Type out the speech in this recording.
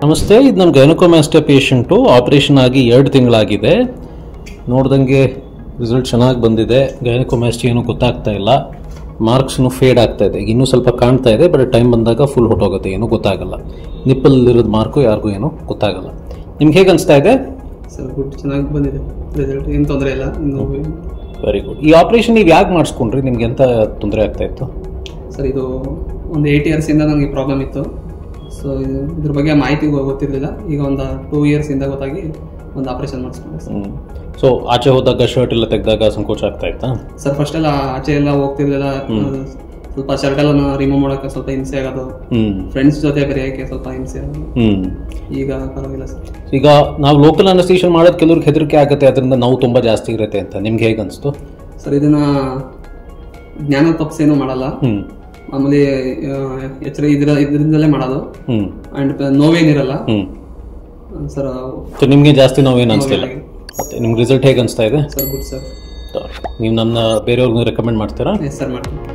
ನಮಸ್ತೆ, ಇದು ನಮ್ಮ ಗೈನಕೋಮಾಸ್ಟಿಯಾ ಪೇಷಂಟು. ಆಪರೇಷನ್ ಆಗಿ 2 ತಿಂಗಳಾಗಿದೆ. ನೋಡ್ದಂಗೆ ರಿಸಲ್ಟ್ ಚೆನ್ನಾಗಿ ಬಂದಿದೆ. ಗೈನಕೋಮಾಸ್ಟಿಯಾ ಏನೂ ಗೊತ್ತಾಗ್ತಾ ಇಲ್ಲ. ಮಾರ್ಕ್ಸ್ನು ಫೇಡ್ ಆಗ್ತಾ ಇದೆ. ಇನ್ನೂ ಸ್ವಲ್ಪ ಕಾಣ್ತಾ ಇದೆ, ಬಟ್ ಟೈಮ್ ಬಂದಾಗ ಫುಲ್ ಹೊಟ್ಟೋಗುತ್ತೆ, ಏನೂ ಗೊತ್ತಾಗಲ್ಲ. ನಿಪ್ಪಲ್ಲಿರೋದು ಮಾರ್ಕು ಯಾರಿಗೂ ಏನೂ ಗೊತ್ತಾಗಲ್ಲ. ನಿಮ್ಗೆ ಹೇಗೆ ಅನಿಸ್ತಾ ಇದೆ? ಸರ್ ಗುಡ್, ಚೆನ್ನಾಗಿ ಬಂದಿದೆ ರಿಸಲ್ಟ್, ಏನು ತೊಂದರೆ ಇಲ್ಲ. Very good. ಈ ಆಪರೇಷನ್ ನೀವು ಯಾಕೆ ಮಾಡಿಸ್ಕೊಂಡ್ರಿ? ನಿಮ್ಗೆ ಎಂತ ತೊಂದರೆ ಆಗ್ತಾ ಇತ್ತು? ಸರ್ ಇದು ಒಂದು 8 ಇಯರ್ಸಿಂದ ನನಗೆ ಪ್ರಾಬ್ಲಮ್ ಇತ್ತು. ಸೊ ಇದ್ರ ಬಗ್ಗೆ ಮಾಹಿತಿ ಗೊತ್ತಿರಲಿಲ್ಲ. ಈಗ ಒಂದು 2 ಇಯರ್ಸಿಂದ ಗೊತ್ತಾಗಿ ಒಂದು ಆಪರೇಷನ್ ಮಾಡಿಸ್ಕೊಂಡೆ ಸರ್. ಸೊ ಆಚೆ ಹೋದಾಗ ಶರ್ಟ್ ಎಲ್ಲ ತೆಗೆದಾಗ ಸಂಕೋಚ ಆಗ್ತಾ ಇತ್ತಾ? ಸರ್ ಫಸ್ಟ್ ಎಲ್ಲ ಆಚೆ ಎಲ್ಲ ಹೋಗ್ತಿರ್ಲಿಲ್ಲ. ಸ್ವಲ್ಪ ಶರ್ಟ್ ಎಲ್ಲ ರಿಮೂವ್ ಮಾಡೋಕ್ಕೆ ಸ್ವಲ್ಪ ಹಿಂಸೆ ಆಗೋದು, ಫ್ರೆಂಡ್ಸ್ ಜೊತೆ ಬೆರೆಯೋಕ್ಕೆ ಸ್ವಲ್ಪ ಹಿಂಸೆ ಆಗೋದು. ಈಗ ಪರವಾಗಿಲ್ಲ ಸರ್. ಈಗ ನಾವು ಲೋಕಲ್ ಅನಸ್ತೇಷನ್ ಮಾಡೋದು ಕೆಲವ್ರಿಗೆ ಹೆದರಿಕೆ ಆಗುತ್ತೆ, ಅದರಿಂದ ನೋವು ತುಂಬ ಜಾಸ್ತಿ ಇರುತ್ತೆ ಅಂತ. ನಿಮ್ಗೆ ಹೇಗೆ ಅನಿಸ್ತು? ಸರ್ ಇದನ್ನ ಜ್ಞಾನ ತಪ್ಪಿಸೇನು ಮಾಡಲ್ಲ, ಮಾಮೂಲಿ ಎಚ್ಚರ ಇದರಿಂದಲೇ ಮಾಡೋದು. ಅಂಡ್ ನೋವೇನಿರಲ್ಲ ಸರ್. ನಿಮ್ಗೆ ಜಾಸ್ತಿ ನೋವೇನು ಅನಿಸ್ತಿಲ್ಲ? ಮತ್ತೆ ನಿಮ್ಗೆ ರಿಸಲ್ಟ್ ಹೇಗೆ ಅನಿಸ್ತಾ ಇದೆ? Sir good sir. ನೀವು ನನ್ನ ಬೇರೆಯವ್ರಿಗೆ ರೆಕಮೆಂಡ್ ಮಾಡ್ತೀರಾ? ಎಸ್ ಸರ್, ಮಾಡ್ತೀನಿ.